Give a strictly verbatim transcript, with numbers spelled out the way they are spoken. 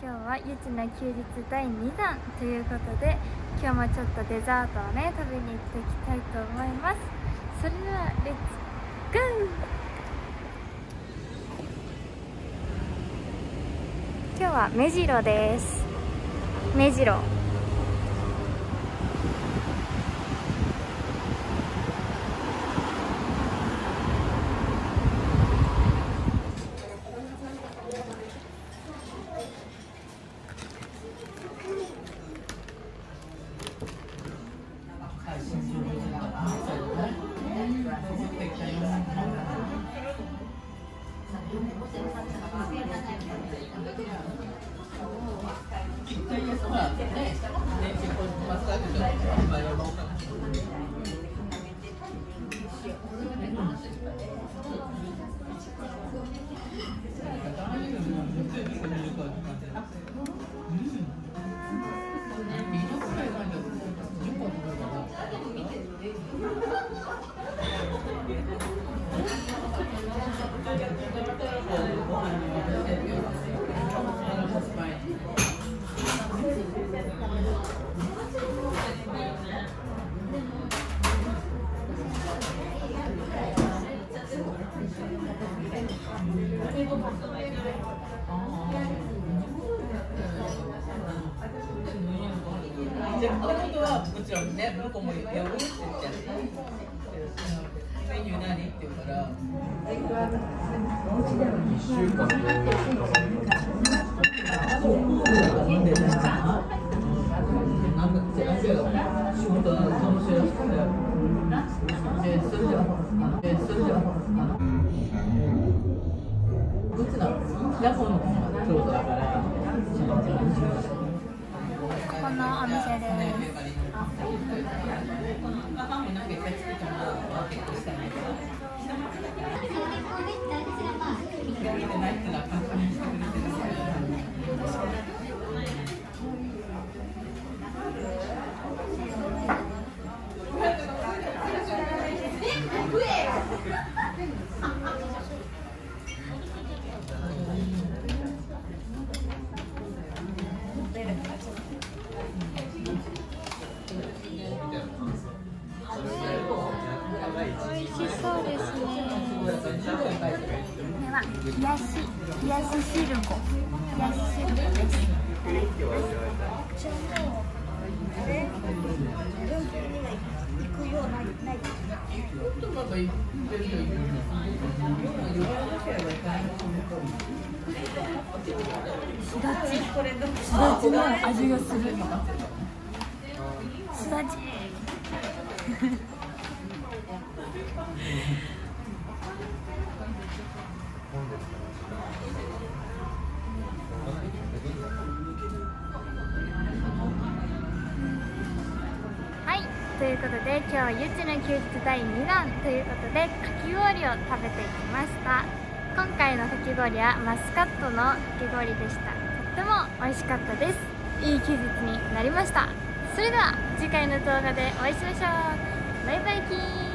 今日はゆちの休日だいにだんということで、今日もちょっとデザートをね食べに行っていきたいと思います。それではレッツゴー。今日は目白です。目白じゃあ、もともとはもちろんね、向こうも呼ぶって言ってメニュー何って言うから、いっしゅうかんなんか仕事は楽しいらしくて、で、それじゃ、で、それじゃ、どっちなの？ヤホーの京都だから。 このお店です。美味しそうですね。これは冷やし冷やし汁粉、冷やし汁粉です。すだち、すだちの味がする。すだち。はい、ということで今日はゆちの休日だいにだんということでかき氷を食べていきました。今回のかき氷はマスカットのかき氷でした。とっても美味しかったです。いい休日になりました。それでは次回の動画でお会いしましょう。バイバイキーン。